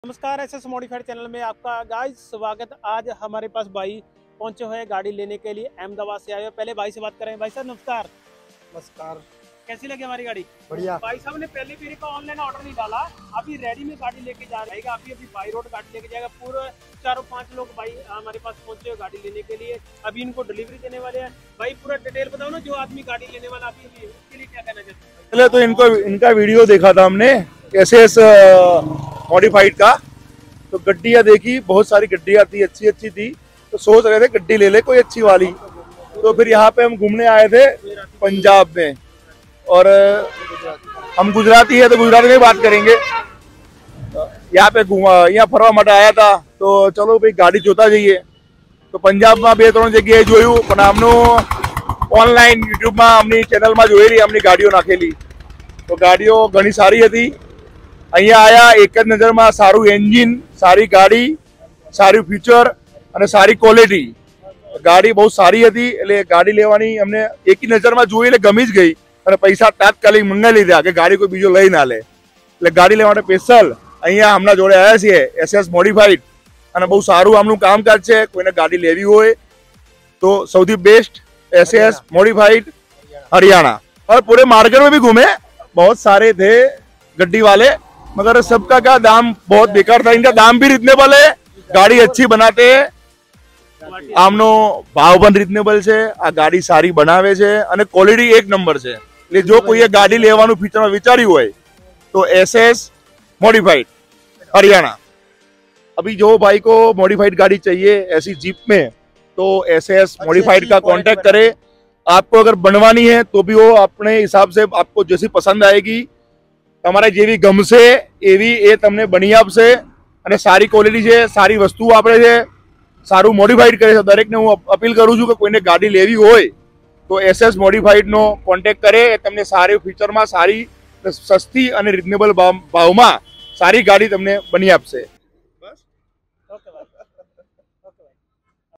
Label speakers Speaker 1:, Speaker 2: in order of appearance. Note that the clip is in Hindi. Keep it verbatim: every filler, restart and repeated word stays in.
Speaker 1: नमस्कार, एस एस मॉडिफाइड चैनल में आपका गाइस स्वागत। आज हमारे पास भाई पहुंचे हुए हैं गाड़ी लेने के लिए, अहमदाबाद से आए हुए। पहले भाई से बात करें। भाई साहब नमस्कार।
Speaker 2: नमस्कार।
Speaker 1: कैसी लगी हमारी गाड़ी?
Speaker 2: बढ़िया।
Speaker 1: भाई साहब ने पहले मेरे का ऑनलाइन ऑर्डर नहीं डाला, अभी रेडी में गाड़ी लेके जा रहेगा। अभी अभी बाई रोड गाड़ी लेके जाएगा। पूरे चारों पांच लोग भाई हमारे पास पहुंचे हुए गाड़ी लेने के लिए। अभी इनको डिलीवरी देने वाले हैं। भाई पूरा डिटेल बताओ ना, जो आदमी गाड़ी लेने वाला अभी उसके लिए क्या कहना चाहते हैं?
Speaker 2: पहले तो इनको इनका वीडियो देखा था हमने एस एस मॉडिफाइड का, तो गड्डियाँ देखी, बहुत सारी गड्डियाँ थी, अच्छी अच्छी थी, तो सोच रहे थे गड्डी ले ले कोई अच्छी वाली। तो फिर यहाँ पे हम घूमने आए थे पंजाब में, और हम गुजराती है तो गुजराती में बात करेंगे। यहाँ पे घूमा, यहाँ फरवा मटा आया था, तो चलो भाई गाड़ी जोता जाइए। तो पंजाब में બે ત્રણ જગ્યાએ જોયું, પણ આમનું ઓનલાઈન યુટ્યુબમાં અમની ચેનલમાં જોયેલી, અમની ગાડીઓ નાખેલી, તો ગાડીઓ ઘણી સારી હતી। અહીંયા આયા એક જ નજરમાં સારું એન્જિન, સારી ગાડી, સારું ફ્યુચર અને સારી ક્વોલિટી। ગાડી બહુ સારી હતી, એટલે ગાડી લેવાની અમને એક જ નજરમાં જોઈ એટલે ગમી જ ગઈ, અને પૈસા તાત્કાલિક મંગાવી લીધા કે ગાડી કોઈ બીજો લઈ ના લે। એટલે ગાડી લેવા માટે સ્પેશિયલ અહીંયા હમણાં જોડે આવ્યા છીએ એસ એસ મોડિફાઈડ, અને બહુ સારું આમનું કામકાજ છે। કોઈને ગાડી લેવી હોય તો સૌથી best S S modified Haryana. और पूरे मार्केट में भी घूमे, बहुत सारे थे गड्डी वाले, मगर सबका क्या दाम बहुत बेकार था। इनका दाम भी रिजनेबल है, गाड़ी अच्छी बनाते हैं, आमनो भाव पण रिजनेबल છે, આ ગાડી સારી બનાવે છે અને ક્વોલિટી એક નંબર છે। એટલે જો કોઈએ ગાડી લેવાનું ફ્યુચરમાં વિચાર્યું હોય તો एस एस मॉडिफाइड हरियाणा। अभी जो भाई को मॉडिफाइड गाड़ी चाहिए ऐसी जीप में, तो एस एस मॉडिफाइड का कांटेक्ट करें। आपको अगर बनवानी है तो भी वो अपने हिसाब से आपको जैसी पसंद आएगी, તમારે જેવી ગમશે એવી એ તમને બની આપશે, અને સારી ક્વોલિટી છે, સારી વસ્તુ વાપરે છે, સારું મોડિફાઈડ કરે છે। દરેકને હું અપીલ કરું છું કે કોઈને ગાડી લેવી હોય તો એસ એસ મોડિફાઈડનો કોન્ટેક્ટ કરે, એ તમને સારી ફીચરમાં, સારી સસ્તી અને રિઝનેબલ ભાવમાં સારી ગાડી તમને બની આપશે।